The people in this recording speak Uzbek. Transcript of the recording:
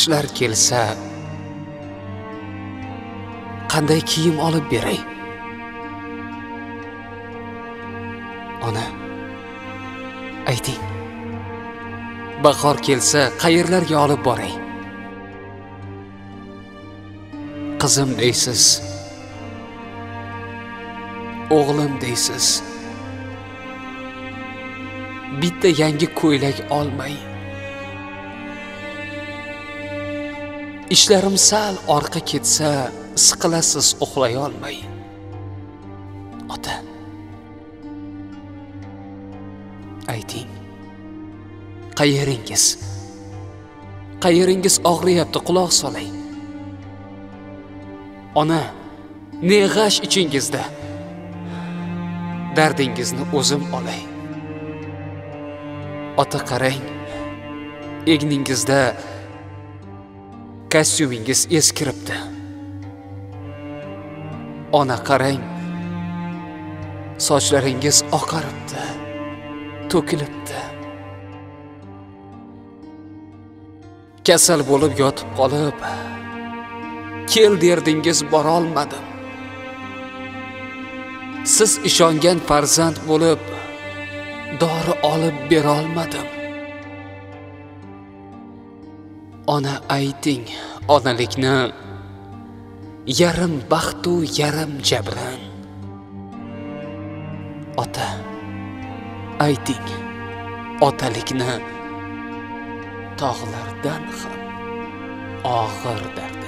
qishlar kelsa qanday kiyim olib beray? Ona, ayting. Bahor kelsa qayerlarga olib boray? Qizim deysiz, o'g'lim deysiz. Bitta yangi ko'ylak olmay, ishlarim sal orqa ketsa, siqilasiz uxlay olmay. Ota, ayting. Qayeringiz og'riyapti, quloq solay. Ona, ne g'ash ichingizda? Dardingizni o'zim olay. Ota, qarang, egningizda kostyumingiz eskiribdi. Ona, qarang, sochlaringiz oqaribdi, to'kilibdi. Kasal bo'lib yotib qolib, kel derdingiz bora olmadim. Siz ishongan farzand bo'lib, dori olib bera olmadim. Ona, ayting, onalikni yarim baxtu yarim jabran. Ota, ayting, otalikni tog'lardan ham og'ir dard.